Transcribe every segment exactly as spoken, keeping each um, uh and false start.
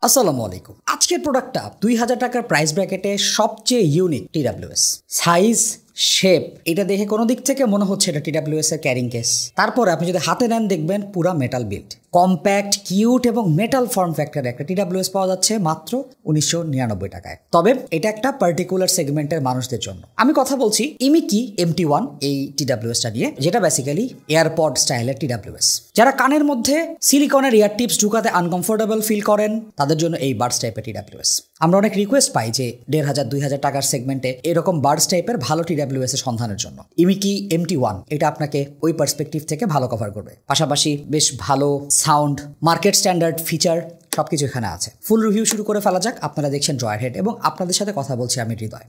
আসসালামু আলাইকুম। আজকের প্রোডাক্টটা দুই হাজার টাকার প্রাইস ব্র্যাকেটে সবচেয়ে ইউনিক টিডব্লিউএস। সাইজ, শেপ এটা দেখে কোনো দিক থেকে মনে হচ্ছে এটা টিডব্লিউএস এর ক্যারিং কেস। তারপরে আপনি যদি হাতে নেন দেখবেন পুরা মেটাল বিল্ড, কম্প্যাক্ট, কিউট এবং মেটাল ফর্ম ফ্যাক্টরে একটা টিডব্লিউএস পাওয়া যাচ্ছে মাত্র উনিশশো নিরানব্বই টাকায়। তবে এটা একটা পার্টিকুলার সেগমেন্টের মানুষদের জন্য। আমি কথা বলছি ইমিকি এমটি ওয়ান এই টিডব্লিউএসটা নিয়ে, যেটা বেসিক্যালি এয়ারপড স্টাইলের টিডব্লিউএস। যারা কানের মধ্যে সিলিকনের ইয়ার টিপস ঢুকাতে আনকমফোর্টেবল ফিল করেন তাদের জন্য এই বার্ডস টাইপের টিডব্লিউএস। আমরা অনেক রিকোয়েস্ট পাই যে দেড় হাজার দুই হাজার টাকার সেগমেন্টে এরকম বার্ডস টাইপের ভালো টিডব্লিউএস এর সন্ধানের জন্য ইমিকি এমটি ওয়ান এটা আপনাকে ওই পার্সপেক্টিভ থেকে ভালো কভার করবে। পাশাপাশি বেশ ভালো সাউন্ড, মার্কেট স্ট্যান্ডার্ড ফিচার সবকিছু এখানে আছে। ফুল রিভিউ শুরু করে ফেলা যাক। আপনারা দেখছেন ড্রয়েড হেড এবং আপনাদের সাথে কথা বলছি আমি হৃদয়।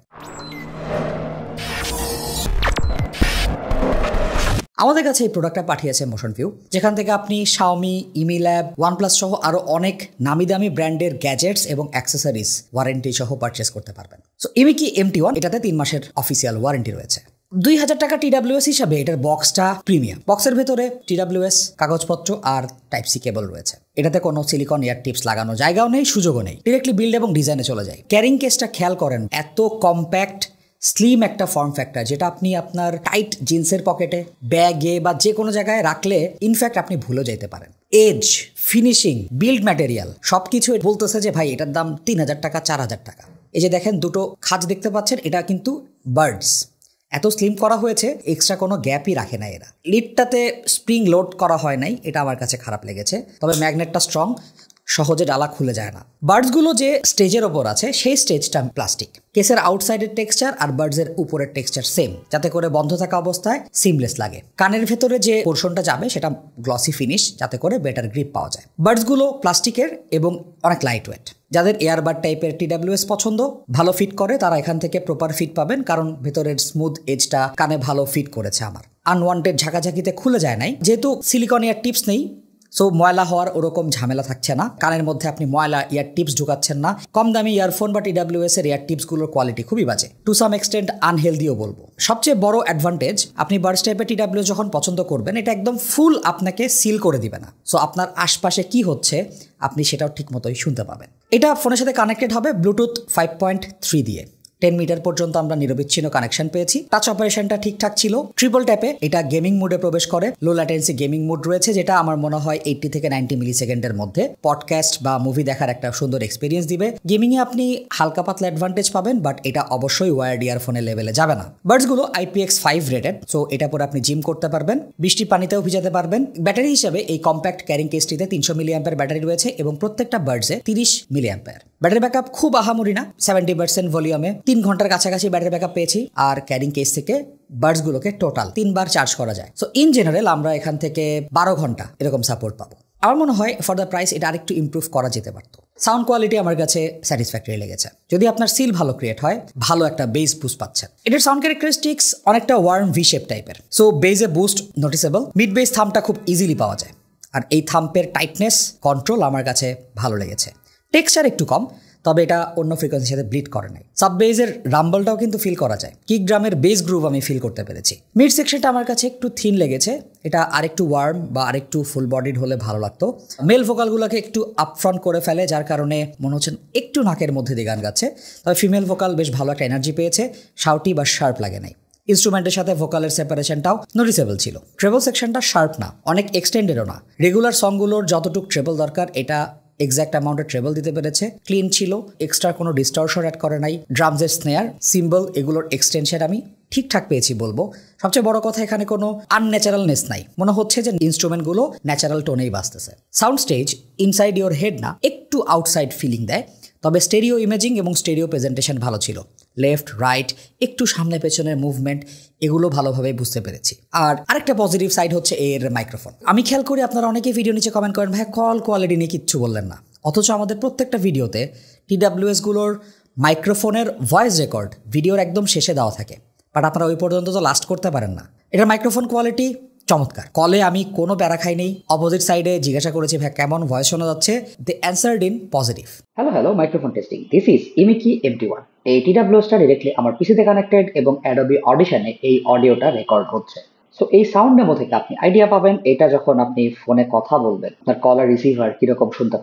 আমাদের কাছে এই প্রোডাক্টটা পাঠিয়েছে মোশন ভিউ, যেখান থেকে আপনি শাওমি, ইমিল্যাব, ওয়ানপ্লাস সহ আরো অনেক নামি দামি ব্র্যান্ডের গ্যাজেটস এবং অ্যাক্সেসরিজ ওয়ারেন্টি সহ পারচেস করতে পারবেন। সো ইমিকি এমটি ওয়ান এটাতে তিন মাসের অফিসিয়াল ওয়ারেন্টি রয়েছে। দুই হাজার টাকা টিডব্লিউএস হিসাবে এটার বক্সটা প্রিমিয়াম। বক্সের ভেতরে টিডব্লিউএস, কাগজপত্র আর টাইপ সি কেবল রয়েছে। এটাতে কোনো সিলিকন ইয়ার টিপস লাগানো জায়গাও নেই, সুযোগও নেই। ডিরেক্টলি বিল্ড এবং ডিজাইনে চলে যায়। ক্যারিং কেসটা খেয়াল করেন, এত কম্প্যাক্ট স্লিম একটা ফর্ম ফ্যাক্টর যেটা আপনি আপনার টাইট জিন্সের পকেটে, ব্যাগে বা যে কোনো জায়গায় রাখলে ইনফ্যাক্ট আপনি ভুলে যেতে পারেন। এজ, ফিনিশিং, বিল্ড ম্যাটেরিয়াল সবকিছু বলতেছে যে ভাই এটার দাম তিন হাজার টাকা, চার হাজার টাকা। এই যে দেখেন দুটো খাঁজ দেখতে পাচ্ছেন, এটা কিন্তু বার্ডস। এত স্লিম করা হয়েছে, এক্সট্রা কোনো গ্যাপই রাখে না এরা। লিডটাতে স্প্রিং লোড করা হয় নাই, এটা আমার কাছে খারাপ লেগেছে। তবে ম্যাগনেটটা স্ট্রং, সহজে ডালা খুলে যায় না। বার্ডসগুলো যে স্টেজের ওপর আছে সেই স্টেজটা প্লাস্টিক। কেসের আউটসাইডের টেক্সচার আর বার্ডসের উপরের টেক্সচার সেম, যাতে করে বন্ধ থাকা অবস্থায় সিমলেস লাগে। কানের ভেতরে যে পোর্শনটা যাবে সেটা গ্লসি ফিনিশ, যাতে করে বেটার গ্রিপ পাওয়া যায়। বার্ডসগুলো প্লাস্টিকের এবং অনেক লাইট ওয়েট। যাদের এয়ারবাড টাইপের টিডব্লিউএস পছন্দ, ভালো ফিট করে, তারা এখান থেকে প্রপার ফিট পাবেন, কারণ ভেতরের স্মুথ এজটা কানে ভালো ফিট করেছে আমার। আনওয়ান্টেড ঝাঁকাঝাঁকিতে খুলে যায় নাই, যেহেতু সিলিকন ইয়ার টিপস নেই, সো ময়লা হওয়ার ওরকম ঝামেলা থাকছে না। কানের মধ্যে আপনি ময়লা ইয়ার টিপস ঢুকাচ্ছেন না। কম দামি ইয়ারফোন বা টিডব্লিউএস এর ইয়ার টিপসগুলোর কোয়ালিটি খুবই বাজে, টু সাম এক্সটেন্ট আনহেলদিও বলবো। সবচেয়ে বড় অ্যাডভান্টেজ, আপনি বার্ডস টাইপের টিডব্লিউএস যখন পছন্দ করবেন, এটা একদম ফুল আপনাকে সিল করে দিবে না। সো আপনার আশপাশে কি হচ্ছে আপনি সেটাও ঠিক মতোই শুনতে পাবেন। এটা ফোনের সাথে কানেক্টেড হবে ব্লুটুথ ফাইভ পয়েন্ট থ্রি দিয়ে। টেন মিটার পর্যন্ত আমরা নিরবিচ্ছিন্ন কানেকশন পেয়েছি। টাচ অপারেশনটা ঠিকঠাক ছিল। ট্রিপল ট্যাপে এটা গেমিং মোডে প্রবেশ করে। লো ল্যাটেন্সি গেমিং মোড রয়েছে, যেটা আমার মনে হয় এইটি থেকে নাইনটি মিলি সেকেন্ডের মধ্যে পডকাস্ট বা মুভি দেখার একটা সুন্দর এক্সপিরিয়েন্স দিবে। গেমিংয়ে আপনি হালকা পাতলা অ্যাডভান্টেজ পাবেন, বাট এটা অবশ্যই ওয়ার্ড ইয়ারফোনের লেভেলে যাবে না। বার্ডসগুলো I P X five rated, so এটা পরে আপনি জিম করতে পারবেন, বৃষ্টি পানিতেও ভিজাতে পারবেন। ব্যাটারি হিসেবে এই কম্প্যাক্ট ক্যারিং কেসটিতে তিনশো মিলি অ্যাম্পের ব্যাটারি রয়েছে এবং প্রত্যেকটা বার্ডসে তিরিশ মিলি অ্যাম্পের। ব্যাটারি ব্যাকআপ খুব আহামরি না, সেভেন্টি পার্সেন্ট ভলিউমে তিন ঘন্টার কাছাকাছি ব্যাটারি ব্যাকআপ পেয়েছি। আর ক্যারিং কেস থেকে বার্ডসগুলোকে টোটাল তিনবার চার্জ করা যায়। সো ইন জেনারেল আমরা এখান থেকে বারো ঘন্টা এরকম সাপোর্ট পাবো। আমার মনে হয় ফর দ্য প্রাইস এটা আরেকটু ইমপ্রুভ করা যেতে পারতো। সাউন্ড কোয়ালিটি আমার কাছে স্যাটিসফ্যাক্টরি লেগেছে। যদি আপনার সিল ভালো ক্রিয়েট হয়, ভালো একটা বেস বুস্ট পাচ্ছেন। এটার সাউন্ড ক্যারেক্টারিস্টিক্স অনেকটা ওয়ার্ম ভি শেপ টাইপের, সো বেসে বুস্ট নোটিসেবল। মিড বেস থামটা খুব ইজিলি পাওয়া যায়, আর এই থাম্পের টাইটনেস, কন্ট্রোল আমার কাছে ভালো লেগেছে। টেক্সচার একটু কম, তবে এটা অন্য ফ্রিকোয়েন্সির সাথে ব্লিড করে নাই। সাব বেজের রাম্বলটাও কিন্তু ফিল করা যায়। কিক ড্রামের বেস গ্রুভ আমি ফিল করতে পেরেছি। মিড সেকশনটা আমার কাছে একটু থিন লেগেছে, এটা আরেকটু ওয়ার্ম বা আরেকটু ফুল বডিড হলে ভালো লাগতো। মেল ভোকালগুলোকে একটু আপফ্রন্ট করে ফেলে, যার কারণে মনে হচ্ছে একটু নাকের মধ্যে দিয়ে গান গাচ্ছে। তবে ফিমেল ভোকাল বেশ ভালো একটা এনার্জি পেয়েছে, শাউটি বা শার্প লাগে নাই। ইনস্ট্রুমেন্টের সাথে ভোকালের সেপারেশনটাও নোটিসেবল ছিল। ট্রেবল সেকশনটা শার্প না, অনেক এক্সটেন্ডেডও না। রেগুলার সংগুলোর যতটুকু ট্রেবল দরকার এটা এক্সাক্ট অ্যামাউন্টের ট্রেবল দিতে পেরেছে। ক্লিন ছিল, এক্সট্রা কোনো ডিস্টরশন অ্যাড করে নাই। ড্রামসের স্নেয়ার, সিম্বল এগুলোর এক্সটেনশন আমি ঠিকঠাক পেয়েছি বলবো। সবচেয়ে বড় কথা, এখানে কোনো আনন্যাচারালনেস নাই, মনে হচ্ছে যে ইনস্ট্রুমেন্টগুলো ন্যাচারাল টোনেই বাজতেছে। Sound stage inside your head না, একটু আউটসাইড ফিলিং দেয়। তবে স্টেরিও ইমেজিং এবং স্টেরিও প্রেজেন্টেশন ভালো ছিল। লেফট, রাইট, একটু সামনে পেছনের মুভমেন্ট এগুলো ভালোভাবে বুঝতে পেরেছি। আর আরেকটা পজিটিভ সাইড হচ্ছে এর মাইক্রোফোন। আমি খেয়াল করি আপনারা অনেকেই ভিডিও নিচে কমেন্ট করেন, ভাই কল কোয়ালিটি নিয়ে কিচ্ছু বললেন না। অথচ আমাদের প্রত্যেকটা ভিডিওতে টিডব্লিউএসগুলোর মাইক্রোফোনের ভয়েস রেকর্ড ভিডিওর একদম শেষে দেওয়া থাকে, বাট আপনারা ওই পর্যন্ত তো লাস্ট করতে পারেন না। এটার মাইক্রোফোন কোয়ালিটি চমৎকার। কলে আমি কোনো প্যারা খাই নেই। অপোজিট সাইডে জিজ্ঞাসা করেছি ভাই কেমন ভয়েস শোনা যাচ্ছে, they answered in positive. Hello hello microphone testing, this is Imiki MT one. এই টিডব্লিউএসটা ডিরেক্টলি আমার পিসিতে কানেক্টেড এবং অ্যাডোবি অডিশনে এই অডিওটা রেকর্ড হচ্ছে। সো এই সাউন্ড ডেমো থেকে আপনি আইডিয়া পাবেন এটা যখন আপনি ফোনে কথা বলবেন আপনার কলার রিসিভার কিরকম শুনতে পাবে।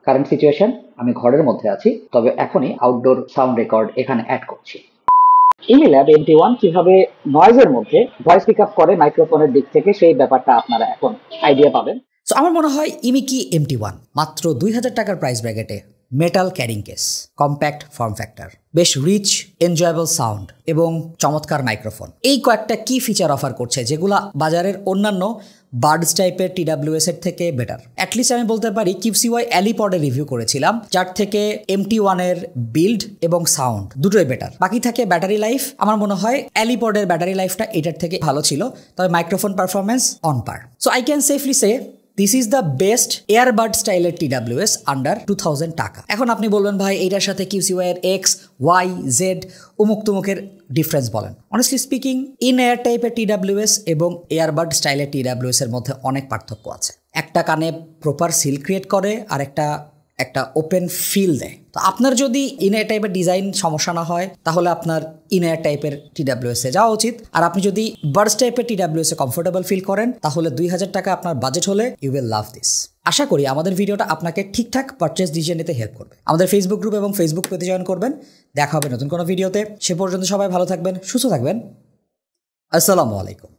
কারেন্ট সিচুয়েশন, আমি ঘরের মধ্যে আছি, তবে এখনই আউটডোর সাউন্ড রেকর্ড এখানে অ্যাড করছি। ইমিল্যাব এম টি ওয়ান কিভাবে নয়েজের মধ্যে ভয়েস পিক আপ করে মাইক্রোফোনের দিক থেকে, সেই ব্যাপারটা আপনারা এখন আইডিয়া পাবেন। সো আমার মনে হয় ইমিকি এম টি ওয়ান মাত্র দুই হাজার টাকার প্রাইস ব্র্যাকেটে, metal carrying case, compact form factor, বেশ রিচ এনজয়েবল সাউন্ড এবং চমৎকার মাইক্রোফোন, এই কয়েকটা কি ফিচার অফার করছে যেগুলো বাজারের অন্যান্য বার্ডস টাইপের টি ডাব্লিউ এস এর থেকে বেটার। অ্যাটলিস্ট আমি বলতে পারি কিউসিওয়াই অ্যালিপডের রিভিউ করেছিলাম, যার থেকে এম টি ওয়ানের বিল্ড এবং সাউন্ড দুটোই বেটার। বাকি থাকে ব্যাটারি লাইফ, আমার মনে হয় অ্যালিপডের ব্যাটারি লাইফটা এটার থেকে ভালো ছিল, তবে microphone performance on par. So I can safely say this is the best earbud স্টাইলের T W S under two thousand টাকা। এখন আপনি বলবেন ভাই এইটার সাথে কিউসিওয়াই এর এক্স ওয়াই জেড উমুক তুমুকের ডিফারেন্স বলেন। অনেস্টলি স্পিকিং, ইন এয়ার টাইপের টি ডাব্লিউ এস এবং এয়ারবাড স্টাইলের টি ডাব্লিউ এস এর মধ্যে অনেক পার্থক্য আছে। একটা কানে প্রপার সিল ক্রিয়েট করে আর একটা একটা ওপেন ফিল দেয়। তো আপনার যদি ইন এয়ার টাইপের ডিজাইন সমস্যা না হয় তাহলে আপনার ইন এয়ার টাইপের টি ডাব্লিউ এস এ যাওয়া উচিত। আর আপনি যদি বার্ডস টাইপের টি ডাব্লিউ এস এ কমফোর্টেবল ফিল করেন তাহলে দুই হাজার টাকা আপনার বাজেট হলে ইউ উইল লাভ দিস। আশা করি আমাদের ভিডিওটা আপনাকে ঠিকঠাক পারচেস ডিসিশন নিতে হেল্প করবে। আমাদের ফেসবুক গ্রুপ এবং ফেসবুক পেজে জয়েন করবেন। দেখা হবে নতুন কোনো ভিডিওতে। সে পর্যন্ত সবাই ভালো থাকবেন, সুস্থ থাকবেন। আসসালামু আলাইকুম।